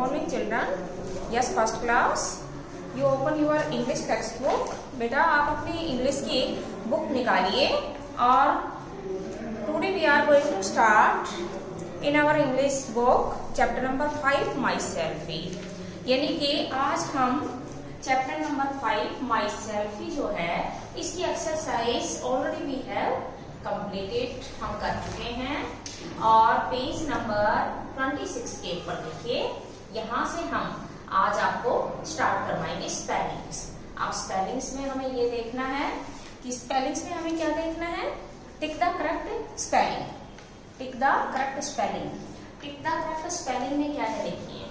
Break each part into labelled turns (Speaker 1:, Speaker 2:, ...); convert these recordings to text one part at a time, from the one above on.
Speaker 1: morning children. Yes, first class. You open your English textbook. बेटा आप अपनी English की बुक निकालिए और today we are going to start in our English book chapter number 5 myself. यानी कि आज हम चैप्टर नंबर 5 myself जो है इसकी exercise already we have completed, हम कर चुके हैं और पेज नंबर 26 के ऊपर देखिए, यहाँ से हम आज आपको स्टार्ट करवाएंगे स्पेलिंग्स। अब स्पेलिंग्स में हमें ये देखना है कि स्पेलिंग्स में हमें क्या देखना है, tick the correct spelling. Tick the correct spelling. Tick the correct spelling में क्या है देखिए,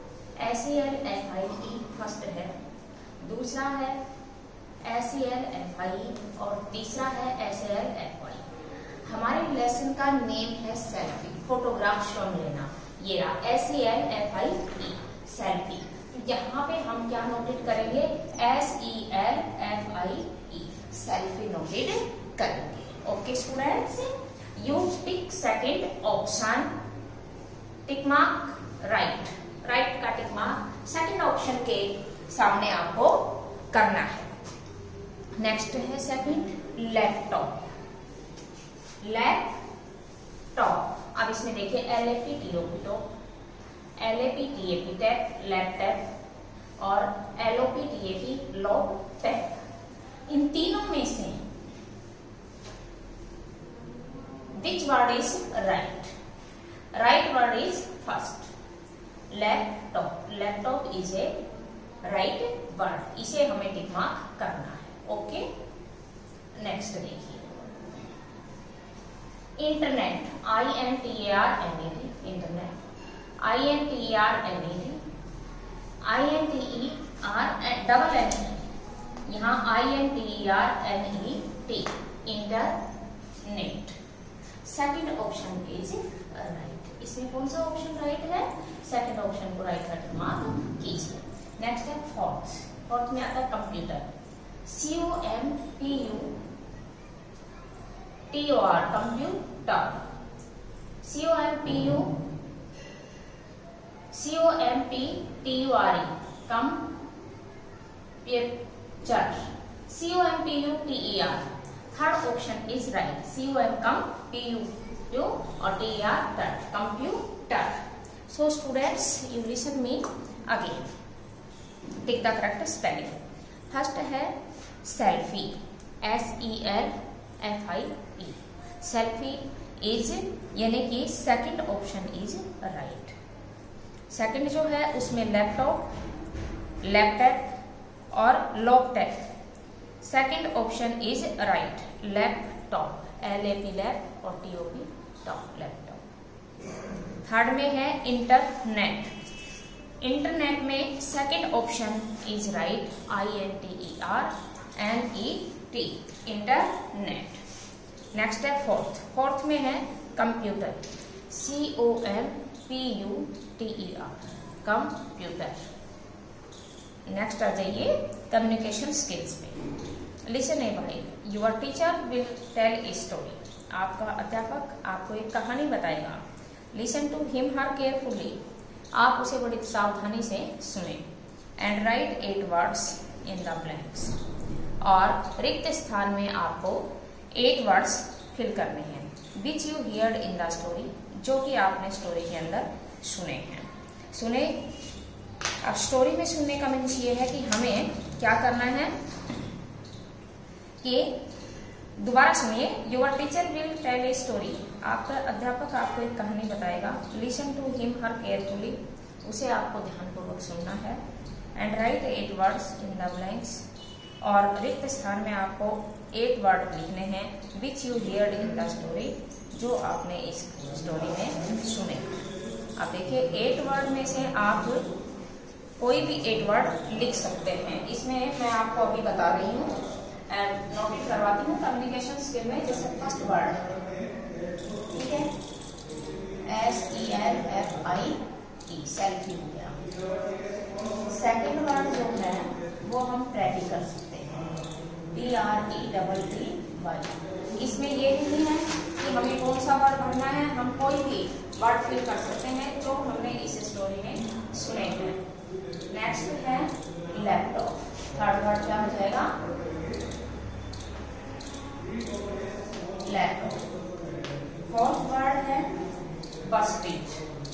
Speaker 1: SELFIE फर्स्ट है, दूसरा है SELFIE और तीसरा है SALFI। हमारे लेसन का नेम है सेल्फी, फोटोग्राफ शॉट लेना। ये रहा SELFIE सेल्फी। यहाँ पे हम क्या नोटेट करेंगे, SELFIE सेल्फी नोटेड करेंगे। Okay students, you tick second option, tick mark right, right का टिक मार्क सेकंड ऑप्शन के सामने आपको करना है। नेक्स्ट है सेकंड लैपटॉप। लैपटॉप, अब इसमें देखिए LAPTOP LAPTAP लैपटॉप और LOPTAP लैपटॉप। इन तीनों में से which word is right? Right word is first. Laptop, laptop is a right word, इसे हमें टिक मार्क करना है। ओके नेक्स्ट देखिए internet, INTERNET, internet INTERNET, INTER यहाँ INTERNET internet. Second option is right. इसमें कौन सा ऑप्शन राइट है, सेकंड ऑप्शन को राइट का मार्क कीजिए। नेक्स्ट है फोर्थ। फोर्थ में आता है computer, COMPUTER computer, COMPUTER computer, COMPUTER। Third option is right, COMPUTER और TER computer. So students you listen me again, tick the correct spelling. First है selfie, SELFIE selfie is, यानी कि second option is right. Second जो है उसमें laptop, laptop और laptop, second option is right, laptop LAP lap और TOP top laptop. Third में है इंटरनेट। इंटरनेट में second option is right, INTERNET internet. Next है फोर्थ। फोर्थ में है कंप्यूटर, COMPUTER कंप्यूटर। नेक्स्ट आ जाइए कम्युनिकेशन स्किल्स में। लिसन ए भाई, your teacher will tell a story. आपका अध्यापक आपको एक कहानी बताएगा। Listen to him her carefully, आप उसे बड़ी सावधानी से सुने। And write 8 words in the blanks, और रिक्त स्थान में आपको 8 वर्ड्स फिल करने हैं। Which you heard in the story, जो कि आपने स्टोरी के अंदर सुने हैं। सुने, अब स्टोरी में सुनने का मीन्स ये है कि हमें क्या करना है कि दोबारा सुनिए। Your teacher will tell a story, आपका अध्यापक आपको एक कहानी बताएगा। Listen to him her carefully, उसे आपको ध्यानपूर्वक सुनना है। And write 8 words in the blanks, और रिक्त स्थान में आपको 8 वर्ड लिखने हैं। Which you heard in the story, जो आपने इस स्टोरी में सुने। अब देखिए 8 वर्ड में से आप कोई भी 8 वर्ड लिख सकते हैं। इसमें मैं आपको अभी बता रही हूँ, नोटिस करवाती हूँ कम्युनिकेशन स्किल में। जैसे फर्स्ट वर्ड, ठीक है, SELFIE सेल्फी हो गया। सेकंड वर्ड जो है वो हम ट्रेडी कर सकते हैं, TREDDY। इसमें ये नहीं है कि हमें कौन सा वर्ड भरना है, हम कोई भी वर्ड फिल कर सकते हैं जो हमने इस स्टोरी में सुने नेक्स्ट है लैपटॉप। थर्ड वर्ड क्या हो जाएगा? लैपटॉप। फोर्थ वर्ड है बस्टेड,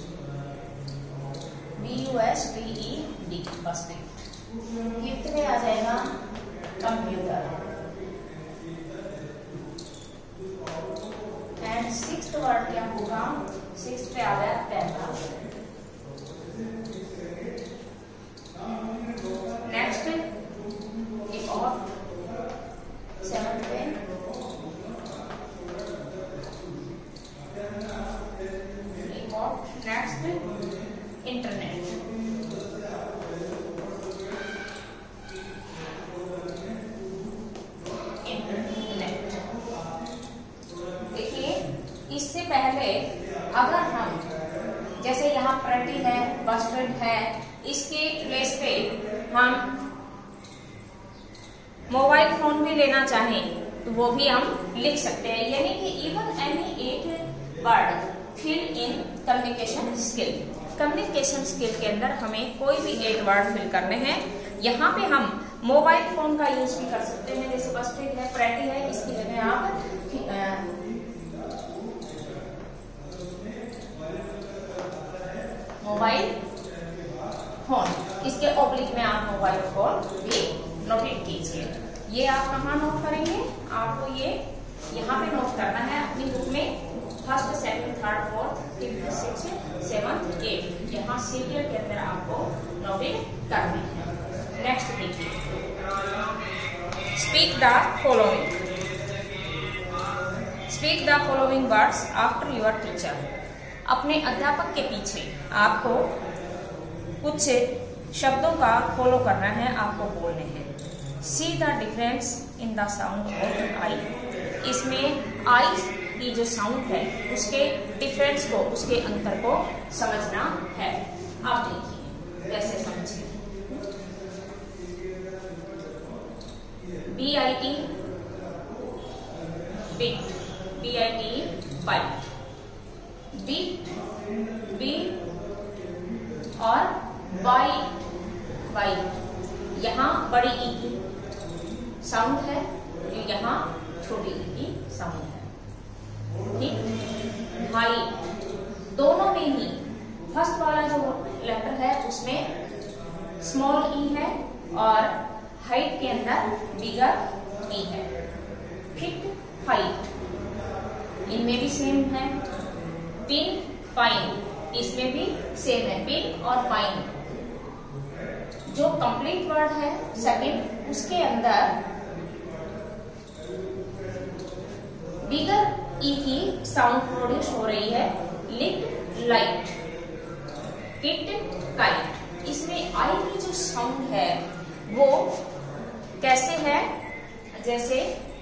Speaker 1: BUSTED, बस्टेड। फिफ्थ पे आ जाएगा कंप्यूटर। एंड सिक्स्थ वर्ड क्या होगा? सिक्स्थ पे आ गया कैमरा। नेक्स्ट एक और सेवंथ पे एक और नेक्स्ट इंटरनेट। इससे पहले अगर हम जैसे यहाँ प्रेटी है, बस्टेड है, इसके प्लेस पे हम मोबाइल फोन भी लेना चाहें तो वो भी हम लिख सकते हैं। यानी कि even any 8 word fill in communication skill. Communication skill के अंदर हमें कोई भी 8 वर्ड फिल करने हैं। यहाँ पे हम मोबाइल फोन का यूज भी कर सकते हैं, जैसे बस्टेड है, प्रेटी है, इसकी जगह आप मोबाइल फोन, इसके ऑब्लिक में आप मोबाइल फोन भी नोटेट कीजिए। ये आप कहाँ नोट करेंगे? आपको ये यहाँ पे नोट करना है अपनी बुक में। First, second, third, fourth, fifth, sixth, seventh, eight, यहाँ सीरियल के अंदर आपको नोटेट करनी है। नेक्स्ट देखिए, speak the following. Speak the following words after your teacher. अपने अध्यापक के पीछे आपको कुछ शब्दों का फॉलो करना है, आपको बोलने हैं। See the difference in the sound of I. इसमें आई की जो साउंड है उसके डिफरेंस को, उसके अंतर को समझना है। आप देखिए कैसे समझिए। BIT bit, BIT bite. Beat, बी और बाई, यहाँ बड़ी ई की साउंड है, यहाँ छोटी ई की साउंड है। ठीक, भाई दोनों में ही फर्स्ट वाला जो लेटर है उसमें स्मॉल ई है और हाइट के अंदर बिगर ई है। ठीक, फाइट इनमें भी सेम है। पिन, पाइन, इसमें भी सेम है, पिन और पाइन। जो कंप्लीट वर्ड है सेकंड, उसके अंदर बिगर ई की साउंड प्रोड्यूस हो रही है। Lit, light, kit, kite. इसमें आई की जो साउंड है वो कैसे है? जैसे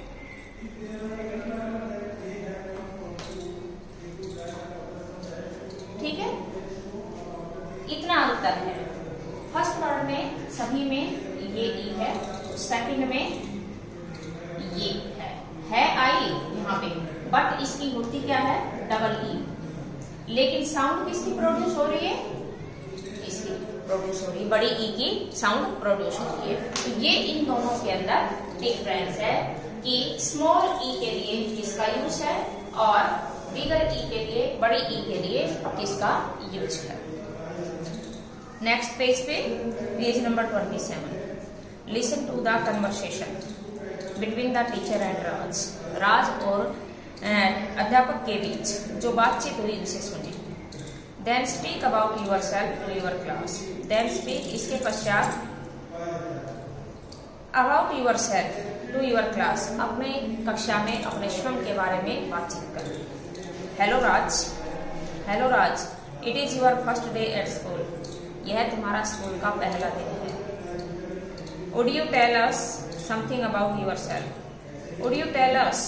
Speaker 1: ठीक है, इतना अंतर है। फर्स्ट वर्ड में सभी में ये ई है, सेकंड में ये है आई यहाँ पे, बट इसकी होती क्या है? Double E. लेकिन साउंड किसकी प्रोड्यूस हो रही है? इसकी प्रोड्यूस हो रही है, बड़ी ई की साउंड प्रोड्यूस हो रही है। तो ये इन दोनों के अंदर डिफरेंस है कि स्मॉल ई के लिए किसका यूज है और बिगर ई के लिए, बड़ी ई के लिए किसका यूज है। नेक्स्ट पेज पे, page number 27। Listen to the conversation between the teacher and Raj. Raj और अध्यापक के बीच जो बातचीत हुई उसे सुने। Then speak about yourself to your class. Then speak, इसके पश्चात about yourself to your class, अपने कक्षा में अपने स्वयं के बारे में बातचीत करें। Hello Raj, hello Raj, it is your first day at school. यह तुम्हारा स्कूल का पहला दिन है। Would you tell us something about yourself. Would you tell us,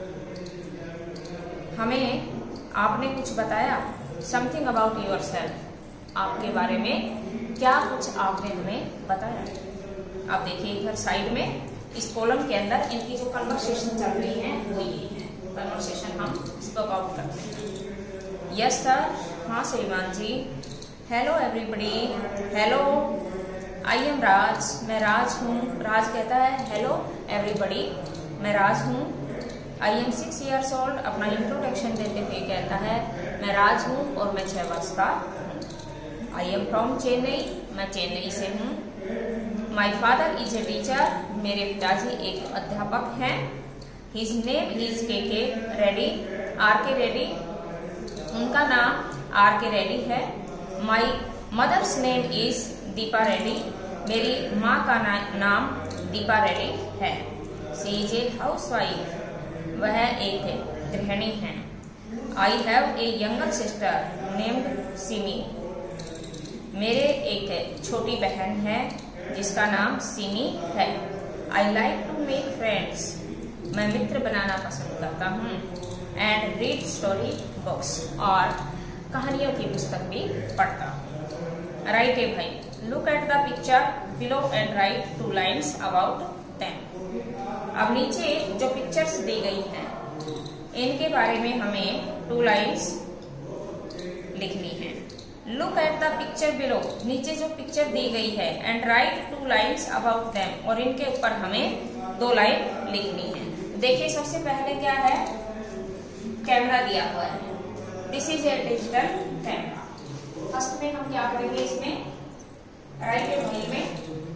Speaker 1: हमें आपने कुछ बताया। समथिंग अबाउट योर सेल्फ, आपके बारे में क्या कुछ आपने हमें बताया। आप देखिए इधर साइड में इस कॉलम के अंदर इनकी जो कन्वर्सेशन चल रही है वो ये है। कन्वर्सेशन हम स्पोक आउट करते हैं। यस सर, हाँ श्रीमान जी। Hello everybody, hello I am Raj, मैं राज हूँ। राज कहता है हेलो एवरीबडी, मैं राज हूँ। आई एम 6 years old, अपना इंट्रोडक्शन देते हुए कहता है मैं राज हूँ और मैं 6 वर्ष का हूँ। आई एम फ्रॉम चेन्नई, मैं चेन्नई से हूँ। My father is a teacher, मेरे पिताजी एक अध्यापक हैं। हिज नेम इज के रेड्डी, आर के रेड्डी, उनका नाम आर के रेड्डी है। My mother's name is Deepa Reddy, मेरी माँ का नाम दीपा रेड्डी है। शी इज ए हाउसवाइफ, वह एक गृहिणी है। I have a younger sister named Simi, मेरे एक छोटी बहन है जिसका नाम सिमी है। I like to make friends, मैं मित्र बनाना पसंद करता हूँ। एंड रीड स्टोरी बुक्स, और कहानियों की पुस्तक भी पढ़ता हूँ। राइट ए भाई, look at the picture below and write 2 lines about them. अब नीचे जो पिक्चर्स दी गई हैं इनके बारे में हमें 2 lines लिखनी है। Look at the picture below, नीचे जो पिक्चर दी गई है, and write 2 lines about them, और इनके ऊपर हमें 2 लाइन लिखनी है। देखिए सबसे पहले क्या है, कैमरा दिया हुआ है। This is a digital camera. First में हम क्या करेंगे, इसमें राइट ए भाई में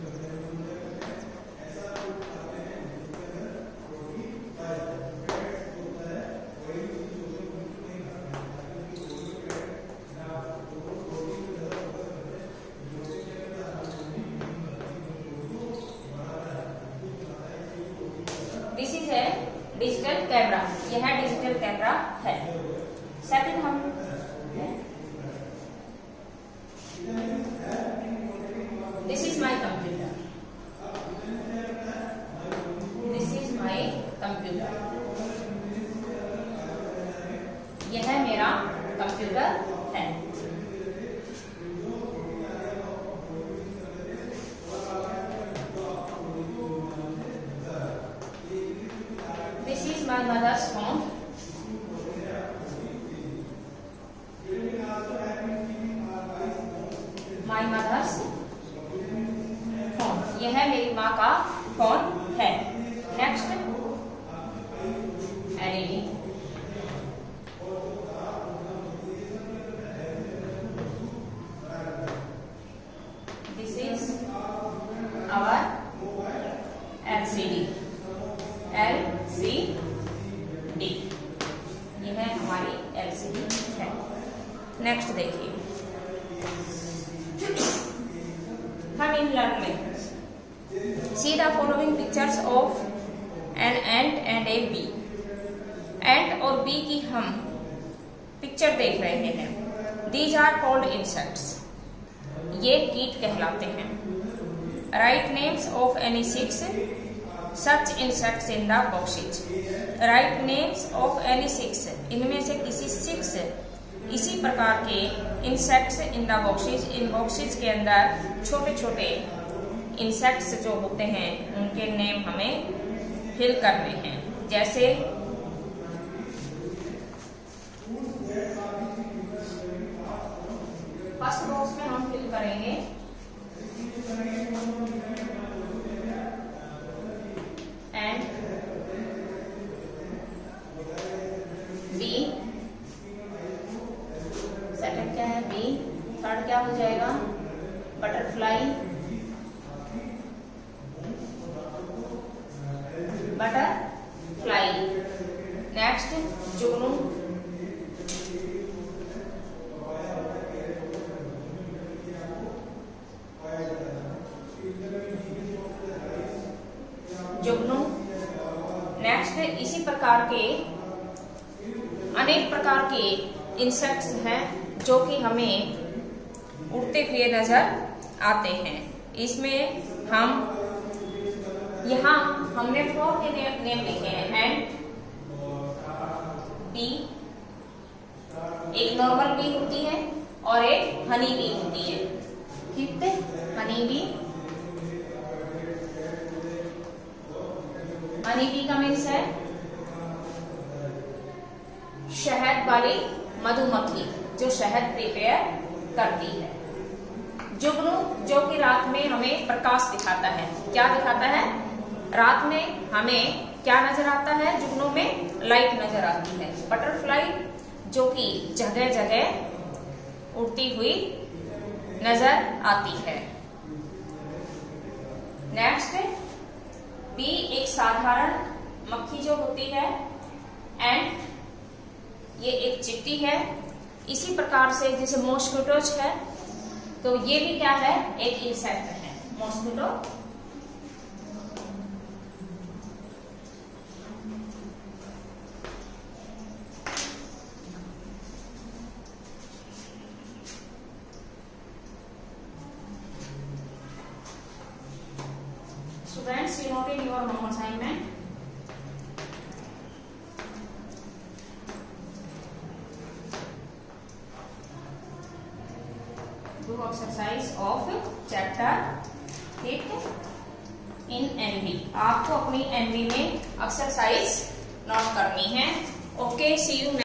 Speaker 1: this is a digital camera, यह डिजिटल कैमरा है। सेकंड हम this is my computer, this is my computer, यह मेरा कंप्यूटर है। This is my mother's phone, my mother's phone, यह मेरी माँ का फोन है। Next LED, this is our LCD, LCD, यह हमारी एलसीडी है। नेक्स्ट देखिए, हम इन लर्न में see the following pictures of an ant and a bee। ant और bee की हम पिक्चर देख रहे हैं। These are called insects, ये कीट कहलाते हैं। Write names of any 6 such insects in the boxes। Write names of any 6, इनमें से किसी 6 इसी प्रकार के इंसेक्ट्स इन द बॉक्सेस, इन बॉक्सेस के अंदर छोटे छोटे इंसेक्ट्स जो होते हैं उनके नेम हमें फिल करने हैं। जैसे फर्स्ट बॉक्स में हम फिल करेंगे एंड बी, सेकंड क्या है बी, थर्ड क्या हो जाएगा बटरफ्लाई, बटरफ्लाई। नेक्स्ट जुगनू, जुगनू। नेक्स्ट इसी प्रकार के अनेक प्रकार के इंसेक्ट्स हैं जो कि हमें उड़ते हुए नजर आते हैं। इसमें हम यहाँ हमने 4 के नेम लिखे हैं। एंड बी, एक नॉर्मल बी होती है और एक हनी बी होती है। ठीक है, हनी बी, हनी बी का मीन्स है शहद वाली मधुमक्खी जो शहद प्रिपेयर करती है। जुगनू जो कि रात में हमें प्रकाश दिखाता है। क्या दिखाता है? रात में हमें क्या नजर आता है? जुगनू में लाइट नजर आती है। बटरफ्लाई जो कि जगह जगह उड़ती हुई नजर आती है। नेक्स्ट, बी एक साधारण मक्खी जो होती है, एंड ये एक चिट्टी है। इसी प्रकार से जैसे मॉस्किटोज है, तो ये भी क्या है? एक इंसेक्ट है, mosquito. Students, you note in your home assignment. Do exercise of chapter 8 in NV. आपको अपनी NV में एक्सरसाइज नोट करनी है। Okay, see you.